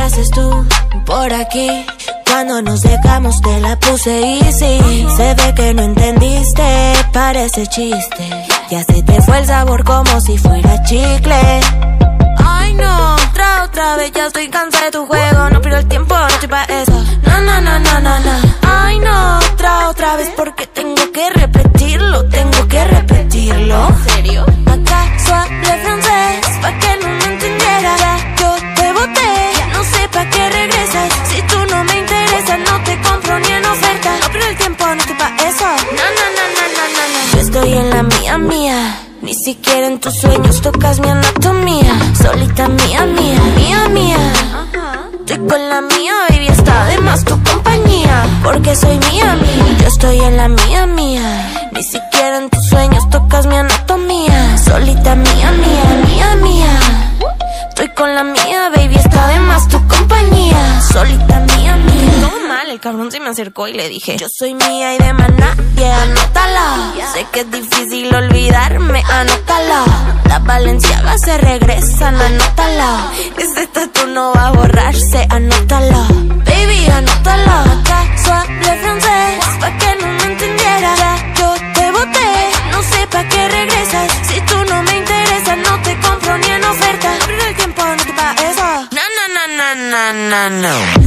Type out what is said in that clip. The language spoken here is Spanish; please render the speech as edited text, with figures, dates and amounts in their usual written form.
haces tú por aquí? Cuando nos dejamos te la puse easy. Se ve que no entendiste, parece chiste. Ya se te fue el sabor como si fuera chicle. Ay no, otra vez, ya estoy cansada de tu juego. No pierdo el tiempo, no estoy pa' eso. No. Ay no, otra vez, porque tengo que repetirlo. ¿En serio? ¿Acaso hablé francés? Pa' que no me entendiera. Ya yo te boté, no sé pa' qué regresas. Si tú no me interesas, no te compro ni en oferta. No pierdo el tiempo, no estoy pa' eso. No. Yo estoy en la mía. Ni siquiera en tus sueños tocas mi anatomía. Solita mía. Estoy con la mía, baby, está de más tu compañía. Porque soy mía. Yo estoy en la mía. Ni siquiera en tus sueños tocas mi anatomía. Solita mía. Estoy con la mía, baby, está de más tu compañía. Solita mía. Todo mal, el cabrón se me acercó y le dije: yo soy mía y de más nadie, anótala. Sé que es difícil olvidarme, anótala. Las Balenciagas se regresan, anótala. Ese tatu no va a borrarse, anótala. Baby, anótala. ¿Acaso hablé francés? Pa' que no me entendiera. Ya yo te boté, no sé pa' qué regresas. Si tú no me interesas, no te compro ni en oferta. No pierdo el tiempo, no te pa' eso. No.